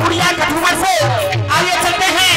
गुड़िया कठुआ से आइए चलते हैं।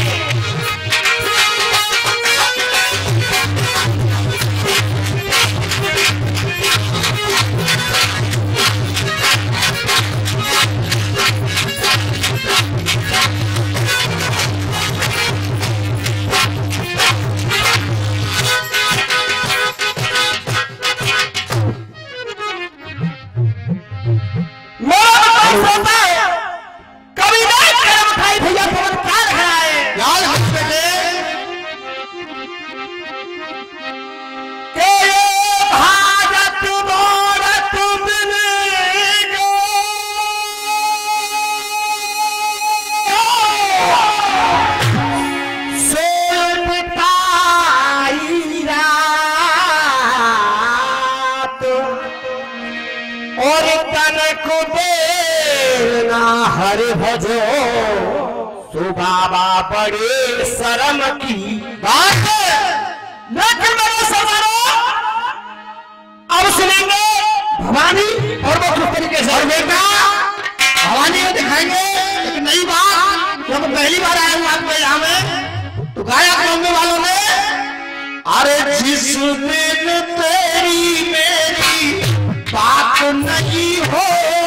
हरि भजो सुबाबा बड़े शर्म की बात है। लेकिन मेरे समारोह अब सुनेंगे भवानी और वो किस तरीके से बेटा भवानी को दिखाएंगे। एक नई बात जब पहली बार आया हूं आपके यहाँ में तो गाया गाने वालों ने अरे जिस दिन तेरी मेरी बात नहीं हो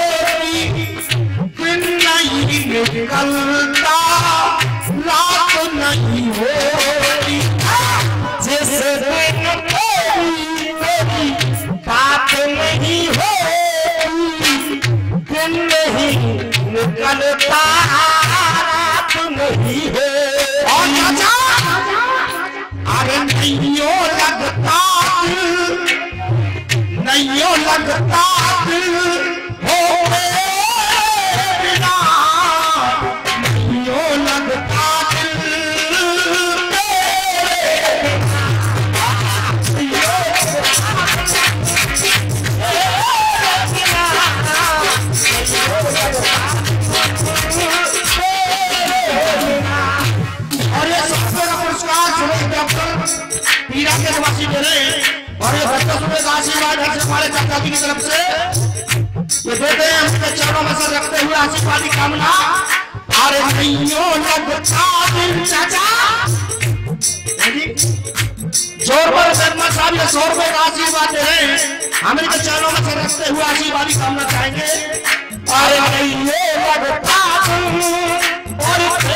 निकलता रात नहीं होती। जिस दिन तेरी मेरी बात नहीं होती दिन नहीं निकलता रात नहीं है। और चाचा अरे नैयो लगता नैयो लगता हो और ये भक्त सुबह का आशीर्वाद है हमारे चाचा जी की तरफ से ये देते हैं। हम चरणों में सर रखते हुए आशीर्वाद की कामना। अरे नैयो लगता दिल चाचा जोर पर शर्मा साहब ये 100 रुपए का आशीर्वाद दे रहे हैं। हम इनके चरणों में सर रखते हुए आशीर्वाद की कामना चाहेंगे। अरे नैयो लगता और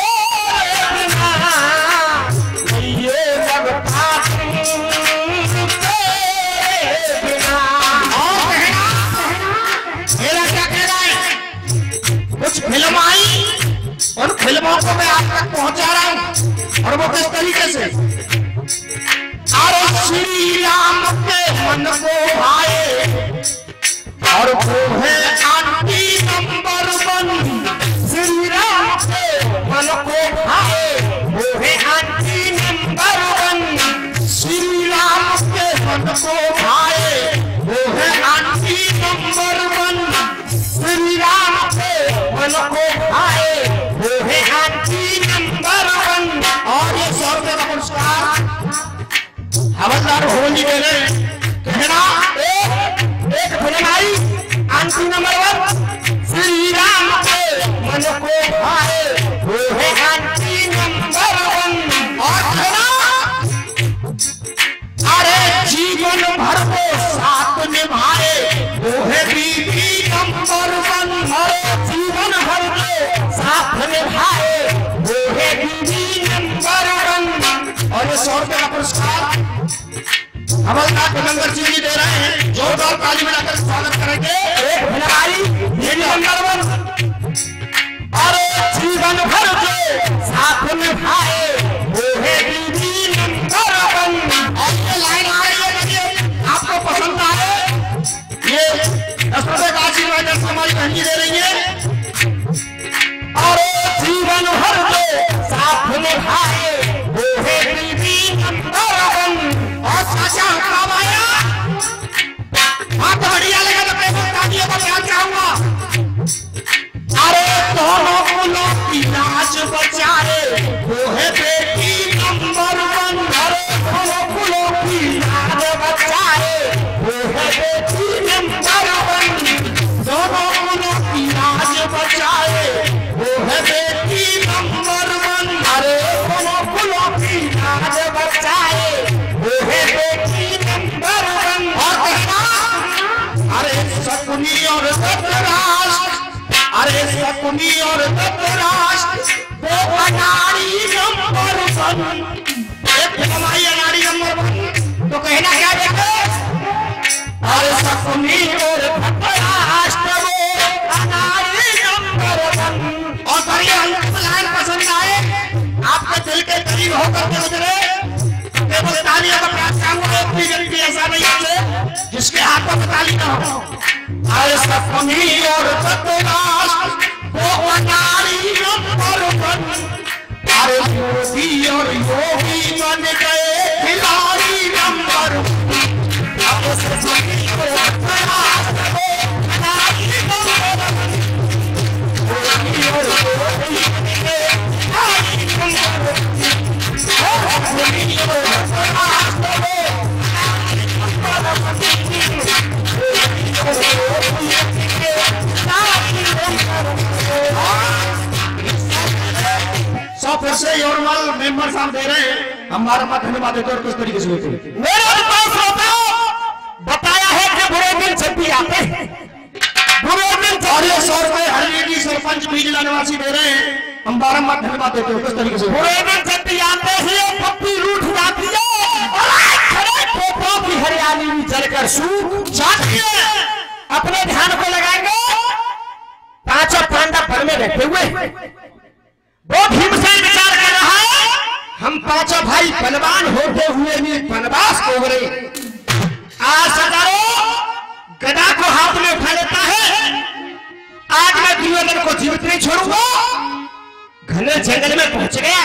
फिल्म आई उन फिल्मों को मैं आप तक पहुंचा रहा हूं और वो किस तरीके से। अरे श्री राम के मन को भाए और वो है आंटी नंबर 1। श्री राम के मन को भाए वो है आंटी नंबर 1। श्री राम के मन को भाए वो है आंटी नंबर 1। श्री राम मन को आए वो है आंटी नंबर 1। और ये 100 रुपए का पुरस्कार हवलदार होली दे रहे कहना एक फिल्म आई आंटी नंबर 1 श्री राम के मन को आए वो है आंटी नंबर 1। और कहना अरे जीवन भर को साथ निभाए वो है बीबी नंबर 1। जीवन भर के साथ निभाए वो है बीबी नंबर 1। और ये 100 रुपए का पुरस्कार हवलदार कुलंदर सिंह जी दे रहे हैं। जोरदार ताली बजाकर स्वागत करेंगे। एक भिलाई बीबी नंबर 1 अरे जीवन भर के साथ निभाए वो है बीबी नंबर 1। और ये लाइन आ रही है आपको पसंद आए ये 10 रुपए का आशीर्वाद हमारी बहनी दे रही है। और जीवन भर के साथ निभाए वो है बीबी नंबर 1। और चाचा काम आया बात बढ़िया लगा तो पैसा दिए तो क्या चाहूंगा समाज बचाए वो है बेटी नंबर 1। और कहना अरे शकुनी और धृतराष्ट्र, अरे शकुनी और धृतराष्ट्र वो अनाड़ी नंबर 1। एक हमारी अनाड़ी नंबर 1 तो कहना क्या देखे, अरे शकुनी और धृतराष्ट्र वो अनाड़ी नंबर 1। और बढ़िया लाइन पसंद आए, आपके दिल के करीब होकर के गुजरे, केवल तालियों का प्रयास करूंगा, एक भी व्यक्ति ऐसा नहीं है जिसके हाथों में ताली न हो। अरे शकुनी और धृतराष्ट्र वो अनाड़ी नंबर 1। अरे योगी और योगी बन गए खिलाड़ी नंबर 1। अब शकुनी और धृतराष्ट्र वो अनाड़ी नंबर 1। योगी और योगी बन गए खिलाड़ी नंबर 1। शकुनी और धृतराष्ट्र वो अनाड़ी नंबर 1। फिर से योरमल मेंबर साहब दे रहे हैं, हमारा मत धन्यवाद देते और किस तरीके से होते हैं। मेरे पास बताया है कि बुरे दिन जब भी आते हैं, बुरे दिन और ये 100 रुपए हर लेडी सरपंच बीजला निवासी दे रहे हैं, हम बारम्बार धन्यवाद देते हैं किस तरीके से। बुरे दिन जब भी आते हैं पप्पी रूठ जाती है और की हरियाली भी जलकर सूख जाती है। अपने ध्यान को लगाएंगे, पांचों पांडव घर में रहते हुए वो भीमसेन विचार कर रहा है, हम पांचों भाई बलवान होते हुए भी वनवास को हो रहे। आज सदारो गदा को हाथ में उठा लेता है, आज मैं दुर्योधन को जीवित नहीं छोड़ूंगा। घने जंगल में पहुंच गया,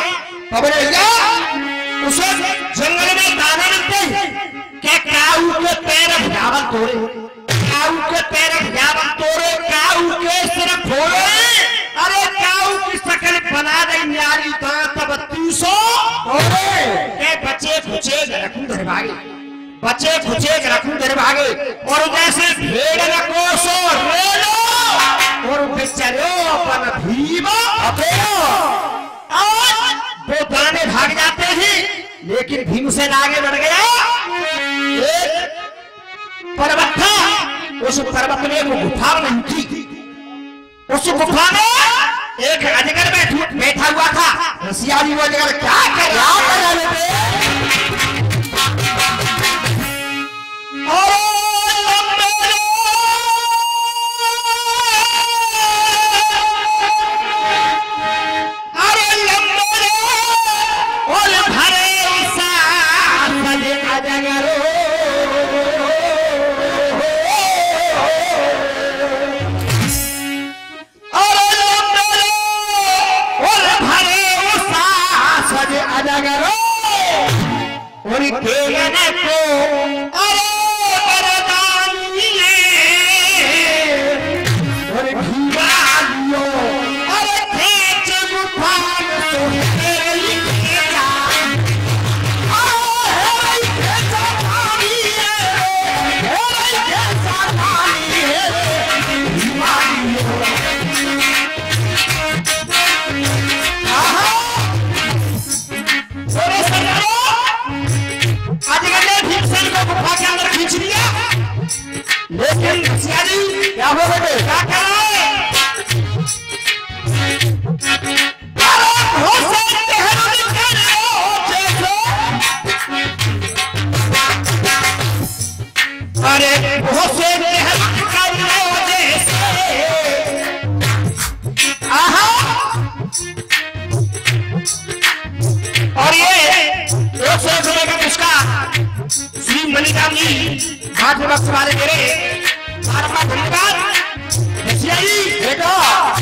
उसे जंगल में दाना मिलते हैं, क्या काऊ के पैर भजावल तोड़े, काऊ के पैर भजावल तोड़े, काऊ के सिर फोड़े। अरे काऊ की शकल बना रही न्यारी तब 300 के बच्चे खुचे रखूं धर भागे, बच्चे खुचे रखूं धर भागे। और जैसे भेड़ न कोसो रेलो और बेचारो अपन भीमा वो दाने भाग जाते हैं, लेकिन भीमसेन आगे बढ़ गया। एक पर्वत था, उस पर्वत में वो गुफा नहीं थी, उस गुफा में एक अजगर बैठा हुआ था। रसिया जी वो अजगर क्या कर रहा क्या हो बेटे, क्या कर रहे हैं? अरे बहुत से और ये 100 रुपए का पुरस्कार श्री मणिराम जी घाट वक्त वाले मेरे धन्यवाद। बेटा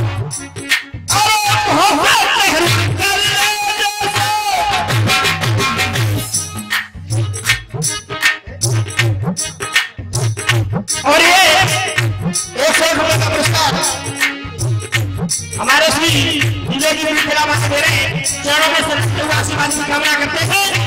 और ये 100 रुपए का पुरस्कार हमारे श्री विजय जी दे रहे हैं, चरणों में सरस्वती आशीर्वाद की कामना करते हैं।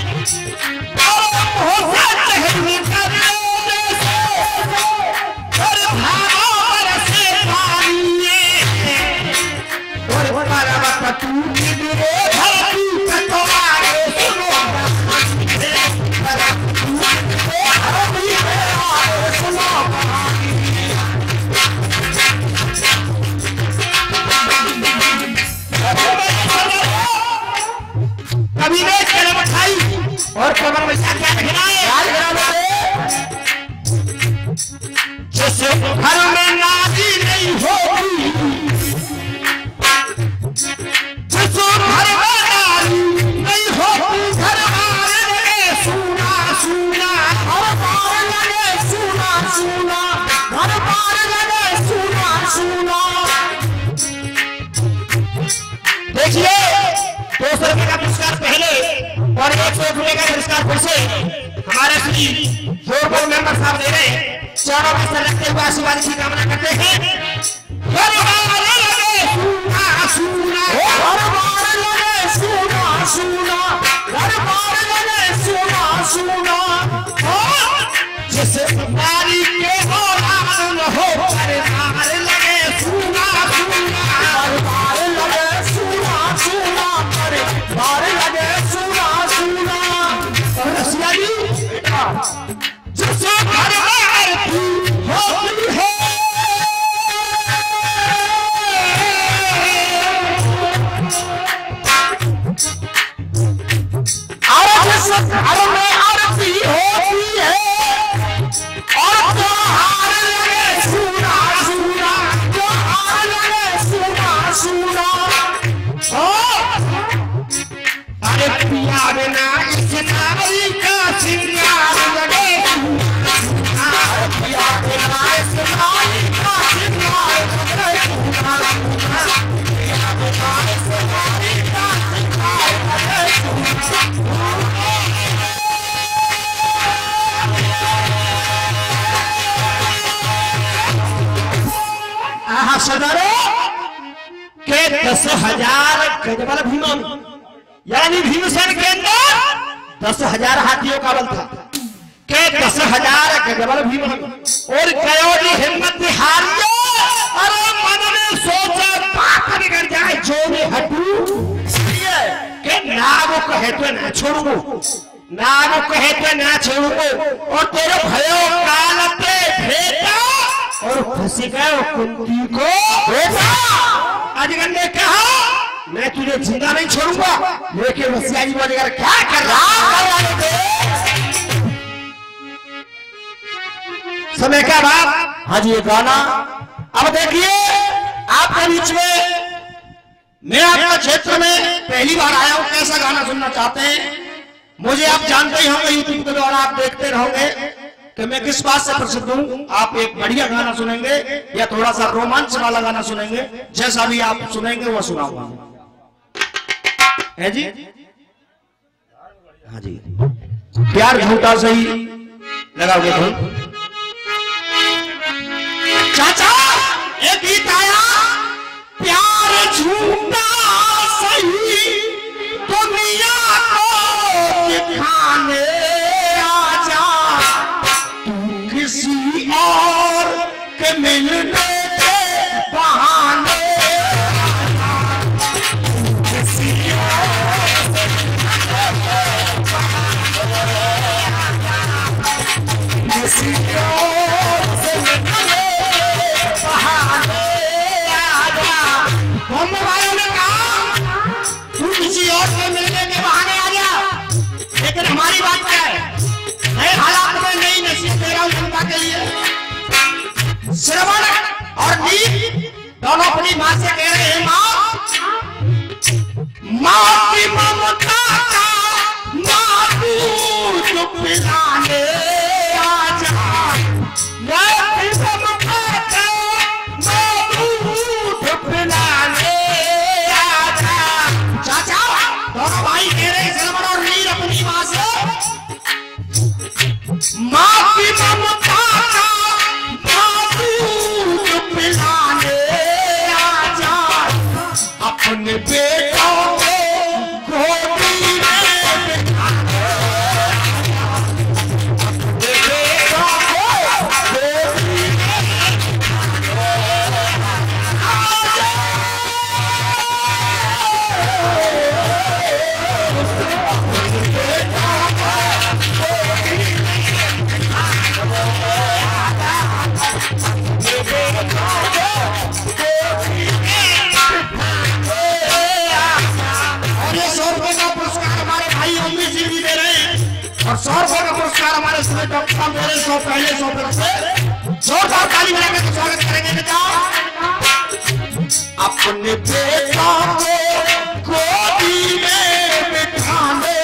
और एक सौ रुपये का पुरस्कार फिर से हमारे श्री जोरबोर्ड मेंबर साहब दे रहे हैं। चरणों में सर रखते हुए आशीर्वाद की कामना करते हैं। जिसे नारी के हो परिवार लगे सुना परिवार लगे सुना परिवार लगे सुना रसिया जी जिसे परिवार की होती है घर में आरती होती है और त्योहार लगे सुना त्योहार लगे सुना अरे पिया बिना इस नारी का श्रृंगार लगे पिया बिना इस नारी का श्रृंगार लगे पिया बिना इस नारी का श्रृंगार लगे सदरों के 10,000 गजबल भीमन यानी भीमसेन के अंदर 10,000 हाथियों का बल था के 10,000 गजबल भीमन और कयोरी हिम्मत हारियो। अरे मन में सोचा पाप बिगड़ जाए जो भी हटू के नागो कहे तो ना छोड़ू नागो कहे तो ना छोड़ू और तेरे भयो कालते भेटा और फंसी गए कुंती को बेटा। अजगर ने कहा मैं तुझे जिंदा नहीं छोड़ूंगा लेकिन रसिया जी बोलेगा क्या कर रहा समय का बात। हाँ जी ये गाना अब देखिए आपके बीच में मैं आपका क्षेत्र में पहली बार आया हूं। कैसा गाना सुनना चाहते हैं मुझे आप जानते ही होंगे यूट्यूब के द्वारा आप देखते रहोगे कि मैं किस बात से प्रसिद्ध हूं। आप एक बढ़िया गाना सुनेंगे या थोड़ा सा रोमांच वाला गाना सुनेंगे जैसा भी आप सुनेंगे वो सुनाऊंगा है जी। हाँ जी प्यार झूठा सही लगाओगे तुम चाचा एक गीत आया प्यार झूठा सही दुनिया को दिखाने आजा किसी और के मिलने के बहाने किसी और से मिलने के बहाने आजा। हम वालों ने कहा तू किसी और से मिलने के बहाने आ जा लेकिन हमारी बात क्या है नए हालात में नई नसीब दे रहा हूं जनता के लिए। श्रवण और नींद दोनों अपनी मां से कह रहे हैं मां की ममता का दूध पिलाने आजा मां की ममता का दूध पिलाने आजा। चाचा दोनों भाई कह रहे हैं श्रवण और नींद अपनी मां से मां की ममता का दूध पिलाने आजा अपने बेटों को गोदी में बिठाने अपने बेटों को गोदी में आजा। और ये 100 रुपए का पुरस्कार हमारे भाई अम्मी जी भी दे रहे हैं और 100 रुपए का पुरस्कार हमारे समय डॉक्टर साहब दे रहे हैं। 100 पहले 100 तरफ से जोरदार ताली बजा के स्वागत करेंगे बेटा। अपने बेटा को गोदी में बिठाने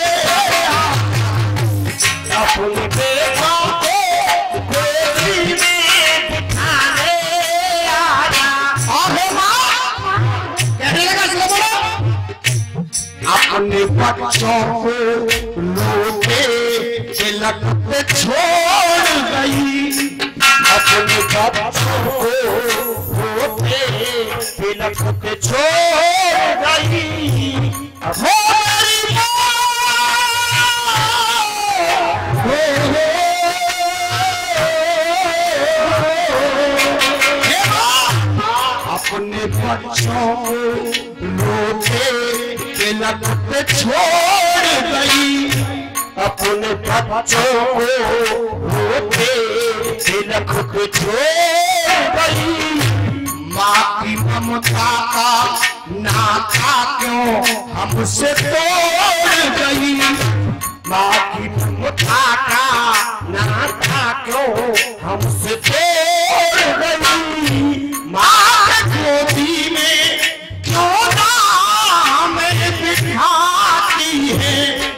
अपने बेटा को गोदी में बिठाने आजा। और कहने लगा अपने बच्चों को तिलक पे छोड़ गई अपने बच्चों को रोते तिलक पे छोड़ गई। हो मेरी अपने बच्चों को रोते तिलक पे छोड़ गई अपने बच्चों को रोते तिलक पे छोड़ गई। माँ की ममता का नाता क्यों हमसे तोड़ गई माँ की ममता का नाता क्यों हमसे तोड़ गई। माँ के गोदी में क्यों ना हमें बिठाती है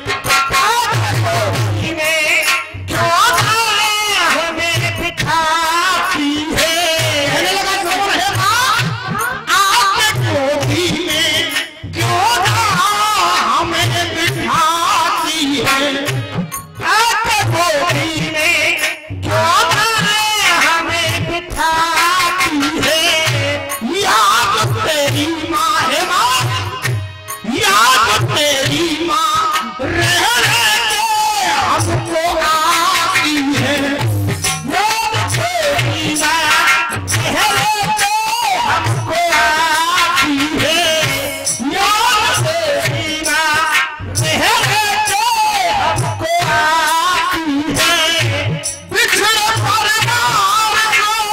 गोदी में क्यों ना हमें बिठाती है। कहने लगा कौन है माँ आपके गोदी में क्यों ना हमें बिठाती है आपके गोदी में क्यों ना हमें बिठाती है। याद तेरी माँ है माँ याद तेरी माँ रह के हमको आती है याद तेरी माँ रह के हमको आती है याद तेरी माँ रह के हमको आती है। बिछड़े परिवार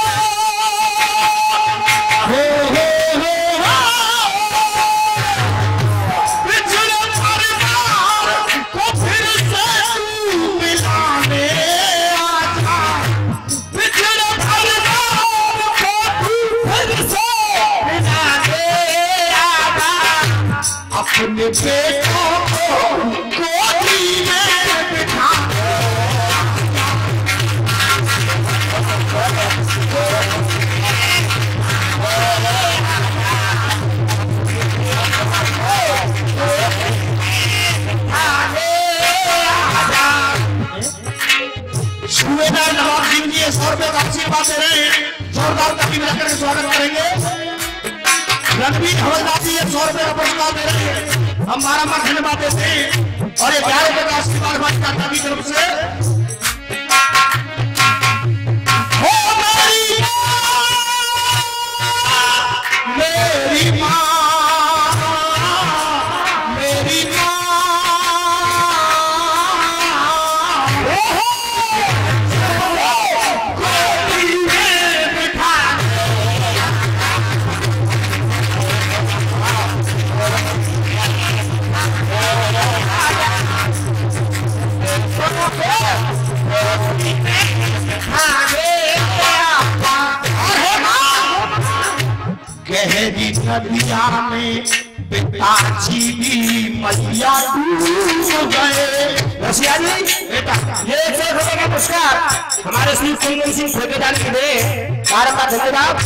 बिछड़े परिवार को फिर से तू मिलाने आजा बिछड़े परिवार को तू फिर से मिलाने आजा अपने बेटों को गोदी में बिठा सूबेदार नवाब सिंह जी 100 रुपए का आशीर्वाद दे रहे हैं जोरदार ताली बजाकर स्वागत करेंगे। रणबीर हवलदार जी 100 रुपए का पुरस्कार दे रहे हैं हम बारंबार धन्यवाद देते हैं और ये 11 रुपए का आशीर्वाद भाजपा की तरफ से। हो मेरी माँ मेरी माँ गहरी नदिया में पिताजी भी मैया डूब गए। रसिया जी बेटा ये 100 रुपए का पुरस्कार हमारे श्री कुंदन सिंह ठेकेदार के लिए बारंबार धन्यवाद।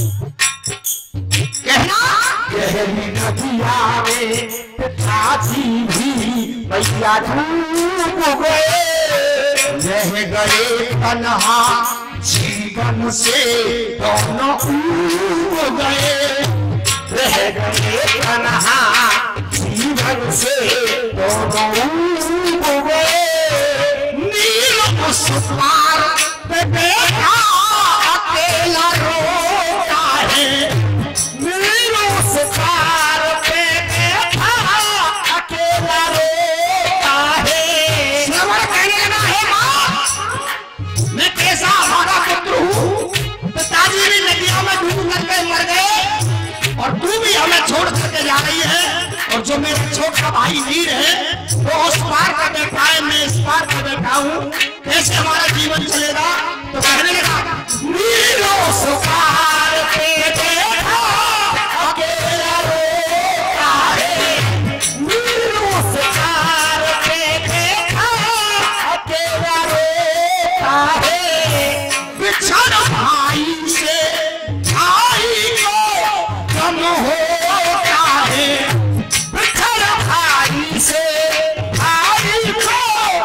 कहना गहरी नदिया में पिताजी भी मैया डूब गए रह गए तन्हा जीवन से दोनों उब गए रह गए तन्हा जीवन से दोनों उब गए। नील उस पार पे बैठा अकेला रोता है नील उस पार पे बैठा अकेला रोता है। श्रवण कहने लगा है माँ मैं कैसा हमारा पुत्र हूँ पिताजी भी नदियों में डूब करके मर गए और तू भी हमें छोड़ करके जा रही है और जो मेरा छोटा भाई वीर है वो उस पार का बैठा है मैं इस पार का बैठा हूँ कैसे हमारा जीवन चलेगा। तो कहने लगा वीर उस पार पे बैठा अकेला रोता है वीर उस पार पे बैठा अकेला रोता है। बिछड़ भाई से भाई को कम होता है बिछड़ भाई से भाई को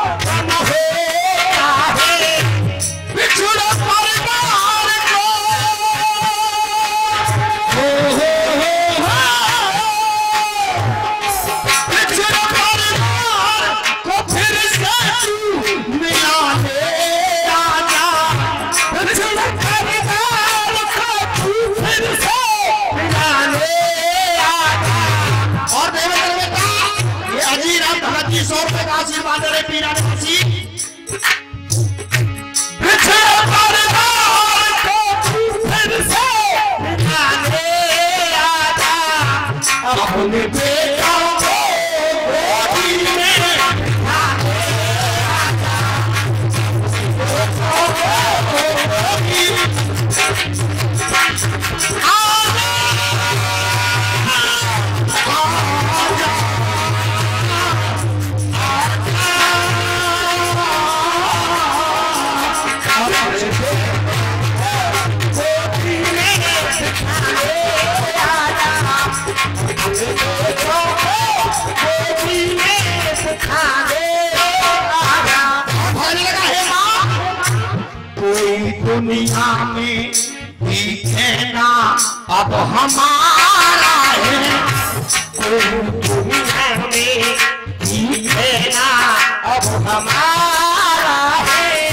दुनिया में दिखे ना अब हमारा है, कोई दुनिया में दिखे ना अब हमारा है।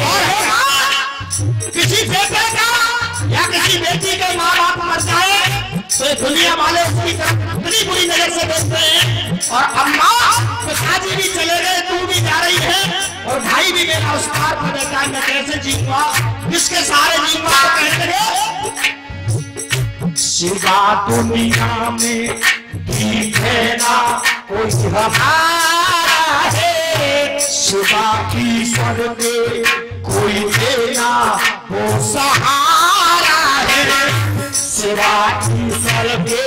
किसी बेटे का या किसी बेटी के माँ बाप मर जाए तो दुनिया वाले उसकी तरफ इतनी बुरी नजर से देखते हैं, और अम्मा पिताजी भी चले गए, तू भी जा रही है, और भाई भी मेरा उस पार पर बैठा है, मैं कैसे जीऊंगा, किसके सहारे जीऊंगा। तो कहते हैं सिवा दुनिया में दिखे ना कोई हमारा है, सिवा ईश्वर के कोई देना वो सहारा है, सिवा ईश्वर के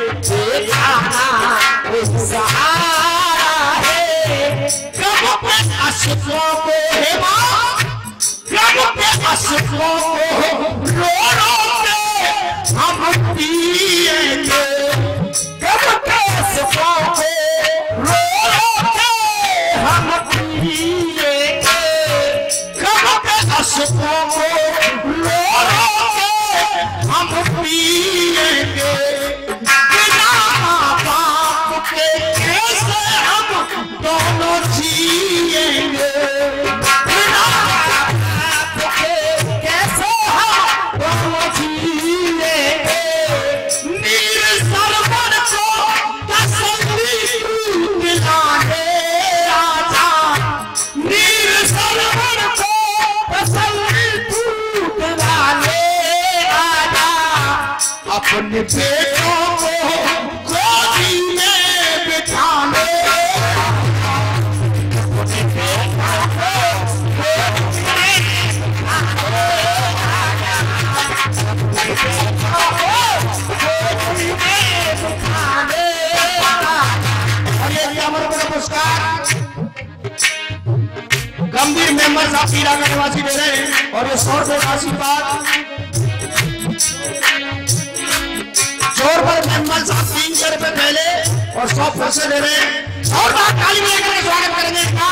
देना वो सहारा है। प्रभु के अस्तित्व को है मां, प्रभु के अस्तित्व को रो रो के हम पिएंगे, प्रभु के अस्तित्व को रो रो के हम पिएंगे, प्रभु के अस्तित्व को रो रो के हम पिएंगे। बिना माँ बाप के कैसे हम दोनों जिएंगे, बिना बाप के कैसे हम दोनों जिएंगे। नीर सरवर को तसल्ली तू दिलाने आजा, नीर सरवर को तसल्ली तू दिलाने आजा, अपने बेटों को गोदी में बिठाने, अपने बेटों को गोदी में बिठाने। और ये अमर पुरस्कार गंभीर मेंबर साहब पीरा का निवासी दे रहे हैं, और ये 100 रुपए का आशीर्वाद जोर पर मेंबर साहब 300 रुपए पहले और 100 पैसे दे रहे हैं, और बात ताली लेकर स्वागत करेंगे इसका।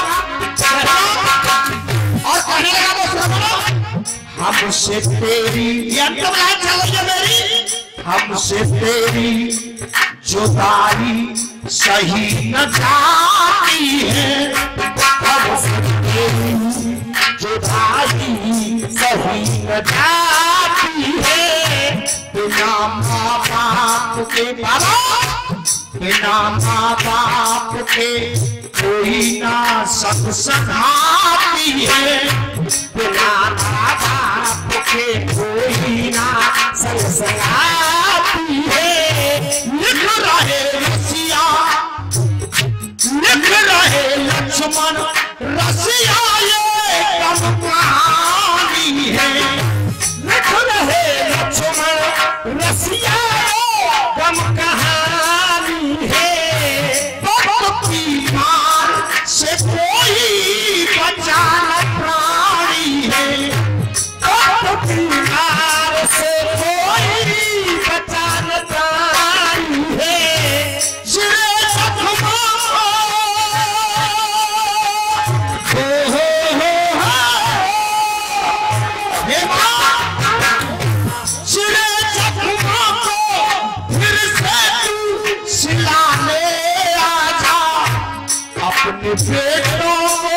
और कहने लगा दोस्तों हमसे तेरी, ये अंतिम लाइन चल रही है मेरी, हमसे तेरी जुदाई सही न जाती है, हमसे तेरी जुदाई सही न जाती है। बिना माँ बाप के बाबा, बिना माँ बाप के कोई ना संग संगाती है, बिना माँ बाप के कोई ना संग संगाती है। लिख रहे रसिया, लिख रहे लक्ष्मण रसिया, ये कम कहानी है, लिख रहे लक्ष्मण रसिया गम कहानी है। वक्त की मार से कोई बचा न प्राणी है, वक्त की मार से कोई बचा न प्राणी है। सिरे जख्मों अपने बेटों को